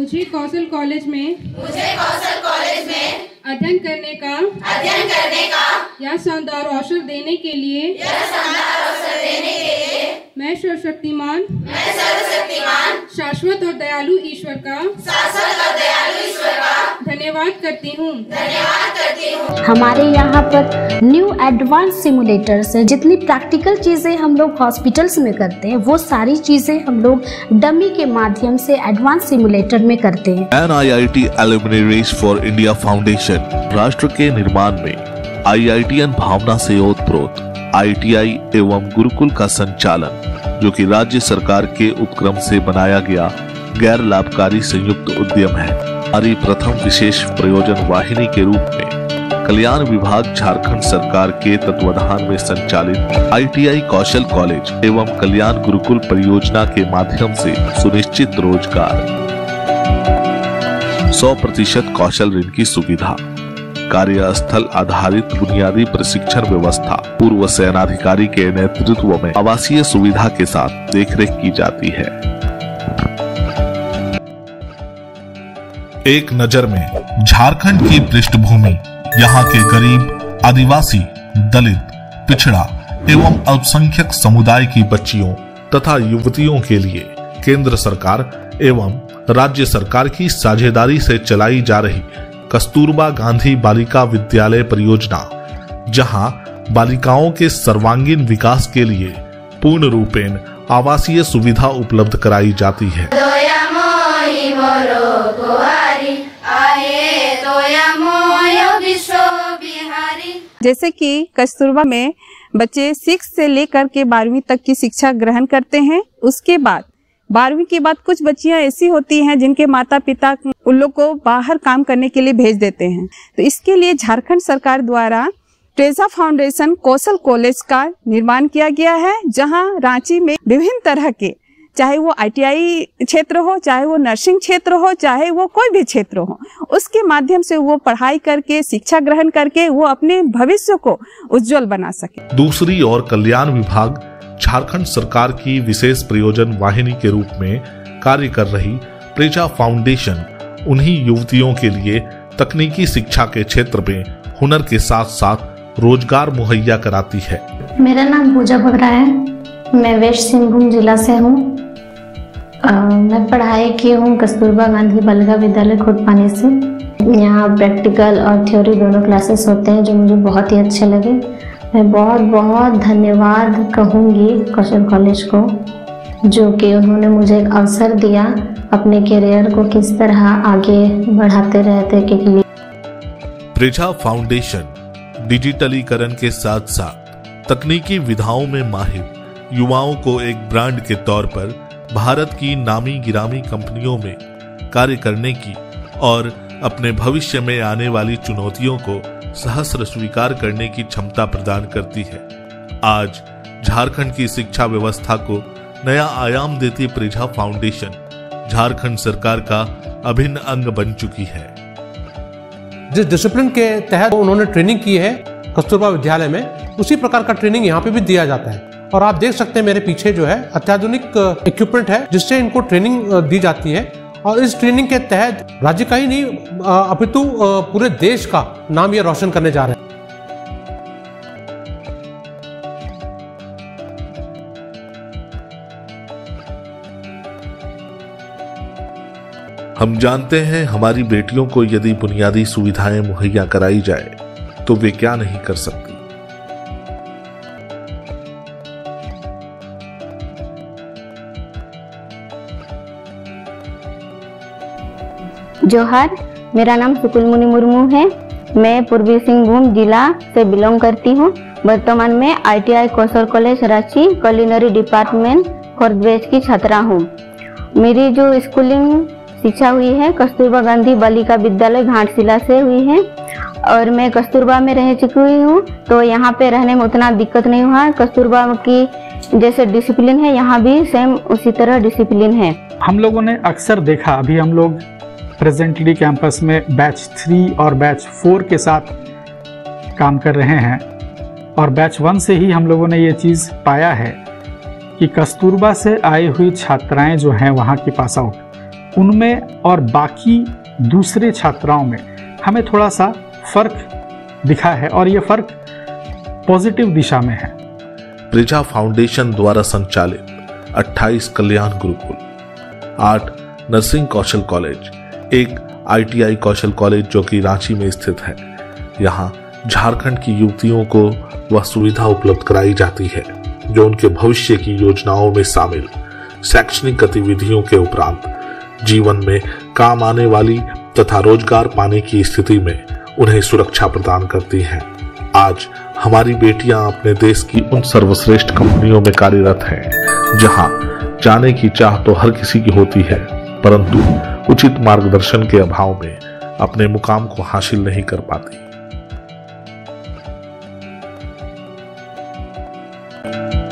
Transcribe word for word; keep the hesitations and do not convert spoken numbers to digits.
मुझे कौशल कॉलेज में मुझे कौशल कॉलेज में अध्ययन करने का अध्ययन करने का यह शानदार अवसर देने के लिए यह शानदार अवसर देने के लिए मैं सर्वशक्तिमान मैं सर्वशक्तिमान शाश्वत और दयालु ईश्वर का शाश्वत और दयालु ईश्वर का धन्यवाद करती हूँ धन्यवाद करती हूँ। हमारे यहाँ पर न्यू एडवांस सिमुलेटर्स है। जितनी प्रैक्टिकल चीज़ें हम लोग हॉस्पिटल्स में करते हैं वो सारी चीज़ें हम लोग डमी के माध्यम से एडवांस सिमुलेटर में करते हैं। N I I T alumni race for India foundation राष्ट्र के निर्माण में आई आई टी एन भावना से ओतप्रोत आई टी आई एवं गुरुकुल का संचालन, जो कि राज्य सरकार के उपक्रम से बनाया गया गैर लाभकारी संयुक्त उद्यम है, हमारी प्रथम विशेष प्रयोजन वाहिनी के रूप में कल्याण विभाग झारखंड सरकार के तत्वाधान में संचालित आई टी आई कौशल कॉलेज एवं कल्याण गुरुकुल परियोजना के माध्यम से सुनिश्चित रोजगार, सौ प्रतिशत कौशल ऋण की सुविधा, कार्यस्थल आधारित बुनियादी प्रशिक्षण व्यवस्था, पूर्व सेनाधिकारी के नेतृत्व में आवासीय सुविधा के साथ देखरेख की जाती है। एक नजर में झारखंड की पृष्ठभूमि, यहाँ के गरीब, आदिवासी, दलित, पिछड़ा एवं अल्पसंख्यक समुदाय की बच्चियों तथा युवतियों के लिए केंद्र सरकार एवं राज्य सरकार की साझेदारी से चलाई जा रही कस्तूरबा गांधी बालिका विद्यालय परियोजना, जहां बालिकाओं के सर्वांगीण विकास के लिए पूर्ण रूपेण आवासीय सुविधा उपलब्ध कराई जाती है। जैसे कि कस्तूरबा में बच्चे सिक्स से लेकर के बारहवीं तक की शिक्षा ग्रहण करते हैं। उसके बाद बारहवीं के बाद कुछ बच्चियां ऐसी होती हैं जिनके माता पिता उन लोग को बाहर काम करने के लिए भेज देते हैं। तो इसके लिए झारखंड सरकार द्वारा ट्रेजा फाउंडेशन कौशल कॉलेज का निर्माण किया गया है, जहां रांची में विभिन्न तरह के, चाहे वो आई टी आई क्षेत्र हो, चाहे वो नर्सिंग क्षेत्र हो, चाहे वो कोई भी क्षेत्र हो, उसके माध्यम से वो पढ़ाई करके शिक्षा ग्रहण करके वो अपने भविष्य को उज्जवल बना सके। दूसरी ओर कल्याण विभाग झारखंड सरकार की विशेष प्रयोजन वाहिनी के रूप में कार्य कर रही प्रेजा फाउंडेशन उन्हीं युवतियों के लिए तकनीकी शिक्षा के क्षेत्र में हुनर के साथ साथ रोजगार मुहैया कराती है। मेरा नाम पूजा बगरा है, मैं वेस्ट सिंहभूम जिला से हूँ। मैं पढ़ाई की हूँ कस्तूरबा गांधी बालिका विद्यालय खोटपानी से। यहाँ प्रैक्टिकल और थ्योरी दोनों क्लासेस होते हैं, जो मुझे बहुत ही अच्छे लगे। मैं बहुत बहुत धन्यवाद कहूँगी कौशल कॉलेज को, जो कि उन्होंने मुझे एक अवसर दिया अपने करियर को किस तरह आगे बढ़ाते रहते के लिए। प्रेजा फाउंडेशन डिजिटलीकरण के साथ साथ तकनीकी विधाओं में माहिर युवाओं को एक ब्रांड के तौर पर भारत की नामी गिरामी कंपनियों में कार्य करने की और अपने भविष्य में आने वाली चुनौतियों को सहस्र स्वीकार करने की क्षमता प्रदान करती है। आज झारखंड की शिक्षा व्यवस्था को नया आयाम देती प्रेजा फाउंडेशन झारखंड सरकार का अभिन्न अंग बन चुकी है। जिस डिसिप्लिन के तहत उन्होंने ट्रेनिंग की है कस्तूरबा विद्यालय में, उसी प्रकार का ट्रेनिंग यहाँ पे भी दिया जाता है। और आप देख सकते हैं मेरे पीछे जो है अत्याधुनिक इक्विपमेंट है, जिससे इनको ट्रेनिंग दी जाती है। और इस ट्रेनिंग के तहत राज्य का ही नहीं अपितु पूरे देश का नाम ये रोशन करने जा रहे हैं। हम जानते हैं हमारी बेटियों को यदि बुनियादी सुविधाएं मुहैया कराई जाए तो वे क्या नहीं कर सकती। जोहार, मेरा नाम सुकुलमुनि मुर्मू है। मैं पूर्वी सिंहभूम जिला से बिलोंग करती हूँ। वर्तमान में I T I Kaushal college Ranchi culinary department fourth batch की छात्रा हूँ। मेरी जो स्कूलिंग शिक्षा हुई है कस्तूरबा गांधी बालिका विद्यालय घाटशिला से हुई है और मैं कस्तूरबा में रह चुकी हुई हूँ, तो यहाँ पे रहने में उतना दिक्कत नहीं हुआ। कस्तूरबा की जैसे डिसिप्लिन है, यहाँ भी सेम उसी तरह डिसिप्लिन है। हम लोगों ने अक्सर देखा, अभी हम लोग प्रेजेंटली कैंपस में बैच थ्री और बैच फोर के साथ काम कर रहे हैं और बैच वन से ही हम लोगों ने ये चीज़ पाया है कि कस्तूरबा से आई हुई छात्राएं जो हैं वहाँ की पास आउट, उनमें और बाकी दूसरे छात्राओं में हमें थोड़ा सा फर्क दिखा है और ये फर्क पॉजिटिव दिशा में है। प्रिजा फाउंडेशन द्वारा संचालित अट्ठाईस कल्याण गुरुकुल, आठ नर्सिंग कौशल कॉलेज, एक आईटीआई कौशल कॉलेज जो कि रांची में स्थित है। यहाँ झारखंड की युवतियों को वह सुविधा उपलब्ध कराई जाती है जो उनके भविष्य की योजनाओं में शामिल शैक्षणिक गतिविधियों के उपरांत जीवन में काम आने वाली तथा रोजगार पाने की स्थिति में उन्हें सुरक्षा प्रदान करती हैं। आज हमारी बेटियां अपने देश की उन सर्वश्रेष्ठ कंपनियों में कार्यरत हैं जहां जाने की चाह तो हर किसी की होती है, परंतु उचित मार्गदर्शन के अभाव में अपने मुकाम को हासिल नहीं कर पाती।